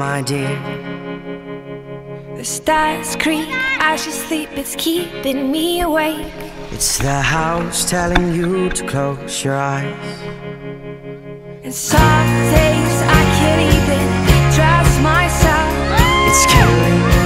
my dear. The stars creak as you sleep, it's keeping me awake. It's the house telling you to close your eyes. And some days I can't even trust myself. It's killing